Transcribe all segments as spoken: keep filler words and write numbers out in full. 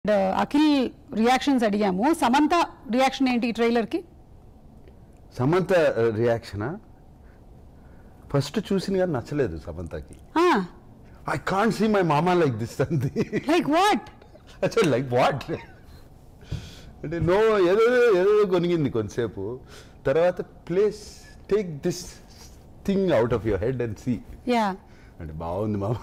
Akhil reactions అడిగాము. Samantha reaction ఏంటి ఈ ట్రైలర్ కి? సమంత రియాక్షనా? ఫస్ట్ చూసిన కానీ నచ్చలేదు సమంతకి. I can't see my mama like this అంది. Like what? అచ్చా లైక్ వాట్ అంటే నో ఏదో ఏదో కొనిగింది కొంతసేపు. తర్వాత please take this thing out of your head and see yeah అంటే బాగుంది మామ.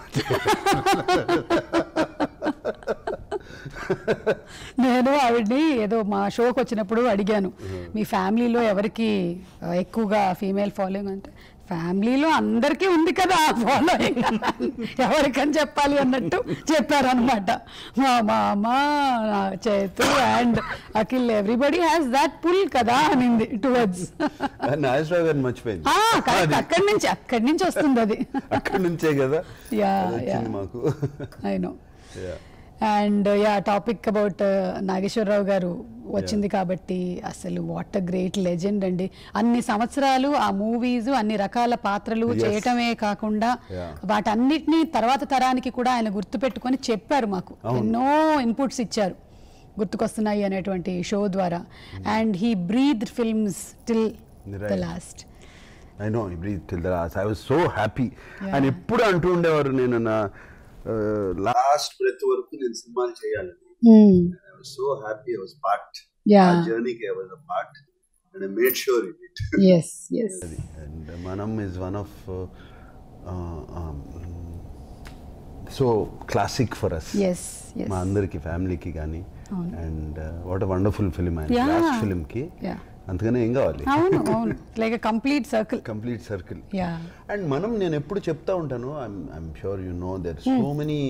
నేను ఆవిడ్ని ఏదో మా షోకి వచ్చినప్పుడు అడిగాను, మీ ఫ్యామిలీలో ఎవరికి ఎక్కువగా ఫీమేల్ ఫాలోయింగ్ అంటే, ఫ్యామిలీలో అందరికీ ఉంది కదా ఫాలోయింగ్, ఎవరికని చెప్పాలి అన్నట్టు చెప్పారనమాట. మా మామ, Chaitu and Akhil everybody has that pull కదా అనింది టువర్డ్స్. నాగేశ్వరరావు గారిని మర్చిపోయింది. అక్కడి నుంచి అక్కడి నుంచి వస్తుంది అది, అక్కడి నుంచే కదా యా మాకు. I know. And yeah topic about Nageswara Rao గారు వచ్చింది కాబట్టి అసలు వాట్ అ గ్రేట్ లెజెండ్ అండి. అన్ని సంవత్సరాలు ఆ మూవీస్ అన్ని రకాల పాత్రలు చేయటమే కాకుండా వాటన్నిటినీ తర్వాత తరానికి కూడా ఆయన గుర్తుపెట్టుకొని చెప్పారు, మాకు ఎన్నో ఇన్పుట్స్ ఇచ్చారు గుర్తుకొస్తున్నాయి అనేటువంటి షో ద్వారా. And he breath films till the last. I know he breath till the last. I was so happy. ఆయన ఎప్పుడు అంటూ ఉండేవారు, నేను నా లాస్ట్ బ్రెత్ వరకు నేను సినిమాలు చేయాలని. I was so happy I was part. Yeah. Our journey I was a part and I made sure it did. Yes, yes. And Manam is one of uh, uh, um, so classic for us. Yes, yes. మా అందరికి ఫ్యామిలీకి కానీ. And uh, what a wonderful film. And yeah. last film ki yeah. అంతగానే ఏం కావాలి. అవును అవును, like a complete circle. Complete circle. Yeah. And మనం నేను ఎప్పుడు చెప్తా ఉంటాను, I'm sure you know there so many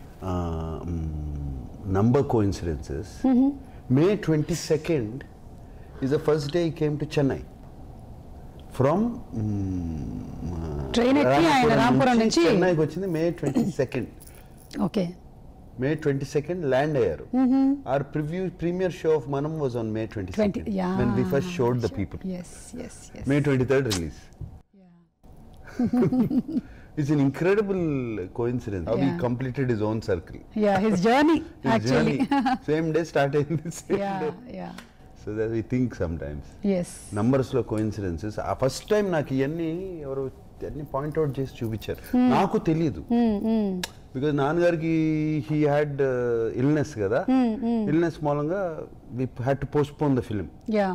number coincidences. Mm-hmm. May twenty-second is the first day he came to Chennai from train etti ayana Rampuram nunchi Chennai ki vachindi May twenty-second. Okay. May twenty-second land ayaru. Mm-hmm. Our preview premiere show of Manam was on May twenty-second. twenty, yeah. When we first showed the people. Yes, yes, yes. May twenty-third release. Yeah. It's an incredible coincidence how yeah. he completed his own circle. Yeah, his journey his actually. Journey. Same day started the same yeah, day. Yeah. So that we think sometimes. Yes. Numbers lo coincidences. ఆ first time నాకు ఇవన్నీ ఎవరు అన్ని point out చేసి చూపించారు. నాకు తెలియదు. Because నాన్నగారికి హీ హ్యాడ్ ఇల్నెస్ కదా, ఇల్నెస్ మూలంగా we had to postpone the film. Yeah.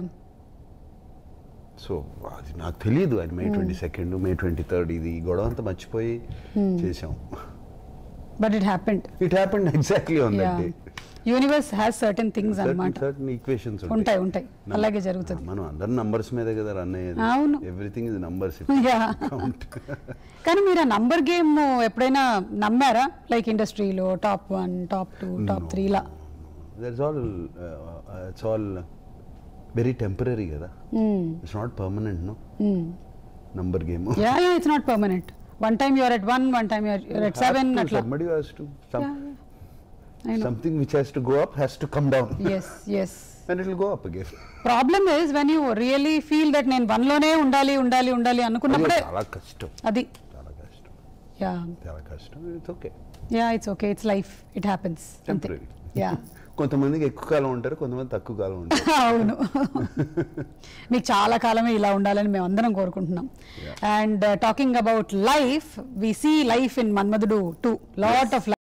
So అది నాకు తెలియదు. అది May twenty second May twenty third ఇది గొడవ అంతా మర్చిపోయి చేసాం. But it happened. It happened exactly on that day. Universe has certain things అన్నమాట. సర్టెన్ ఈక్వేషన్స్ ఉంటాయి ఉంటాయి అలాగే జరుగుతుంది. మనం అందరం నంబర్స్ మీదే కదా రన్ అయ్యేది. అవును. Everything is numbers. కానీ మీరు ఆ నంబర్ గేమ్ ఎప్పుడైనా నమ్మారా? లైక్ ఇండస్ట్రీలో top one top two top three లా? That's all it's all very temporary కదా. It's not permanent. No number game. Yeah yeah it's not permanent. One time you are at one, one time you are at seven అట్లా. Somebody has to some, something which has to go up has to come down. Yes, yes. And it will go up again. Problem is when you really feel that నేను one లోనే ఉండాలి ఉండాలి ఉండాలి అనుకున్నప్పుడే చాలా కష్టం. అది చాలా కష్టం. యా చాలా కష్టం. It's okay. Yeah it's okay. It's life. It happens. Temporary. Yeah. కొంతమందికి ఎక్కువ కాలం ఉంటారు, కొంతమంది తక్కువ కాలం ఉంటారు. అవును. మీకు చాలా కాలమే ఇలా ఉండాలని మేము అందరం కోరుకుంటున్నాం. And talking about life, we see life in Manmadhudu two. Lot of